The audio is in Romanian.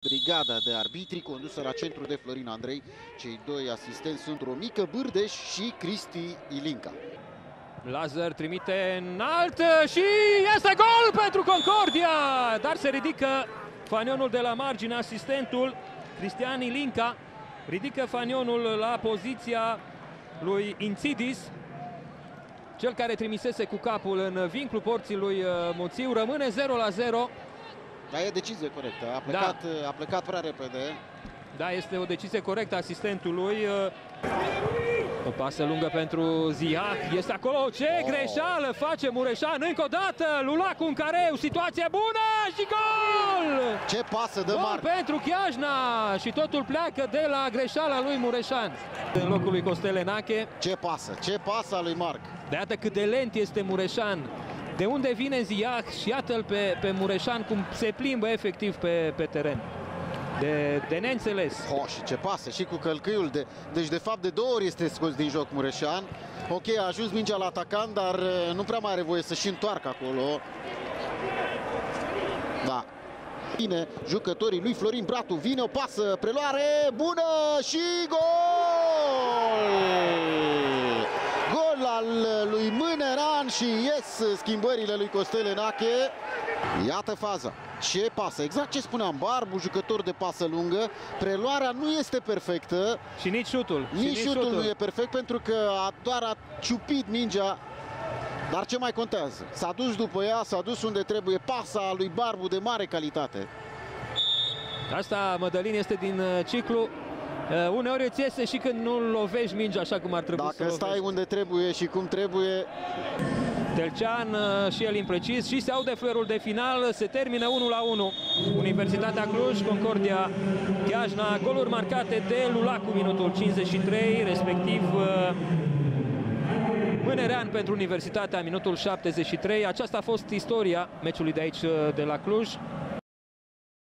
Brigada de arbitri condusă la centru de Florin Andrei. Cei doi asistenți sunt Romică Bârdeș și Cristi Ilinca. Lazar trimite înalt și este gol pentru Concordia! Dar se ridică fanionul de la margine, asistentul Cristian Ilinca ridică fanionul la poziția lui Ințidis, cel care trimisese cu capul în vincul porții lui Muțiu. Rămâne 0-0. Da, e decizie corectă. A plecat prea repede. Da, este o decizie corectă asistentului. O pasă lungă pentru Ziac. Este acolo. Ce greșeală face Mureșan. Încă o dată. Lulacu în careu. Situație bună și gol! Ce pasă de Marc! Pentru Chiajna. Și totul pleacă de la greșeala lui Mureșan. În locul lui Costel Enache. Ce pasă a lui Marc! De iată cât de lent este Mureșan. De unde vine Ziac și iată-l pe Mureșan cum se plimbă efectiv pe teren. De neînțeles. Și ce pasă și cu călcâiul. Deci de fapt de două ori este scos din joc Mureșan. Ok, a ajuns mingea la atacant, dar nu prea mai are voie să și întoarcă acolo. Da. Bine, jucătorii lui Florin Bratu. Vine o pasă, preluare bună și gol! Gol al lui Mâneran și ies schimbările lui Costel Enache. Iată faza. Ce pasă, exact ce spuneam, Barbu, jucător de pasă lungă. Preluarea nu este perfectă. Și nici șutul. Nici șutul nu e perfect pentru că doar a ciupit mingea. Dar ce mai contează? S-a dus după ea, s-a dus unde trebuie. Pasa lui Barbu de mare calitate. Asta, Mădălin, este din ciclu. Uneori îți iese și când nu lovești mingea așa cum ar trebui. Dacă stai unde trebuie și cum trebuie. Delcean și el imprecis și se aude fluierul de final. Se termină 1-1. Universitatea Cluj, Concordia Chiajna. Goluri marcate de Lulacu minutul 53, respectiv Mânerean pentru Universitatea minutul 73. Aceasta a fost istoria meciului de aici de la Cluj.